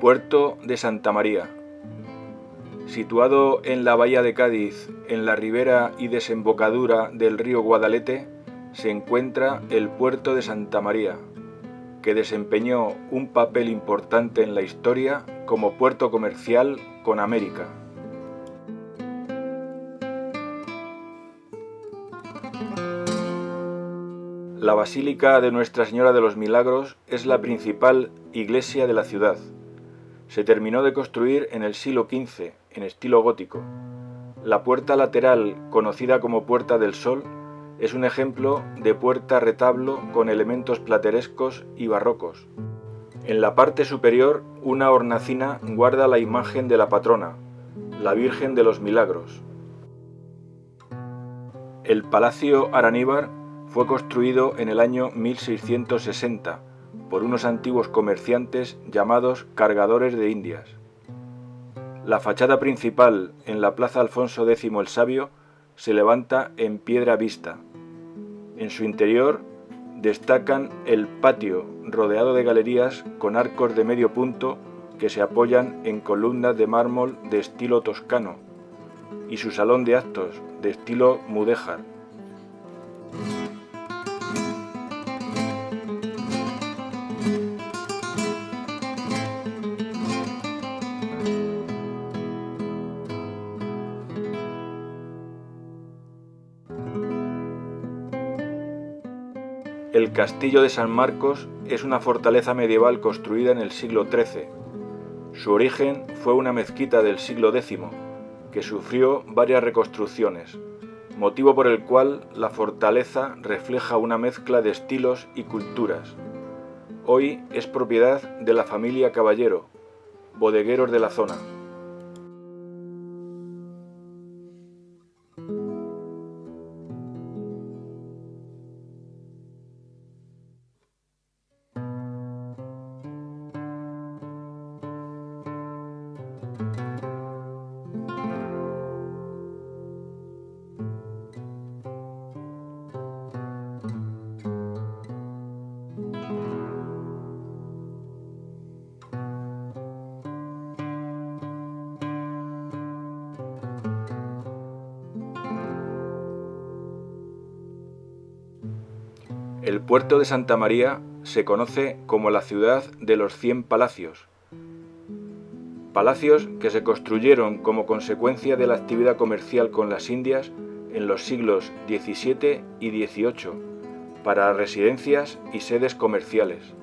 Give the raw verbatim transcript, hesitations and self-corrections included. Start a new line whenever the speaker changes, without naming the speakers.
Puerto de Santa María. Situado en la bahía de Cádiz, en la ribera y desembocadura del río Guadalete, se encuentra el Puerto de Santa María, que desempeñó un papel importante en la historia como puerto comercial con América. La Basílica de Nuestra Señora de los Milagros es la principal iglesia de la ciudad. Se terminó de construir en el siglo quince, en estilo gótico. La puerta lateral, conocida como Puerta del Sol, es un ejemplo de puerta-retablo con elementos platerescos y barrocos. En la parte superior, una hornacina guarda la imagen de la patrona, la Virgen de los Milagros. El Palacio Araníbar fue construido en el año mil seiscientos sesenta por unos antiguos comerciantes llamados cargadores de Indias. La fachada principal, en la Plaza Alfonso X el Sabio, se levanta en piedra vista. En su interior destacan el patio rodeado de galerías con arcos de medio punto que se apoyan en columnas de mármol de estilo toscano y su salón de actos de estilo mudéjar. El Castillo de San Marcos es una fortaleza medieval construida en el siglo trece. Su origen fue una mezquita del siglo décimo, que sufrió varias reconstrucciones, motivo por el cual la fortaleza refleja una mezcla de estilos y culturas. Hoy es propiedad de la familia Caballero, bodegueros de la zona. El puerto de Santa María se conoce como la ciudad de los cien palacios. Palacios que se construyeron como consecuencia de la actividad comercial con las Indias en los siglos diecisiete y dieciocho para residencias y sedes comerciales.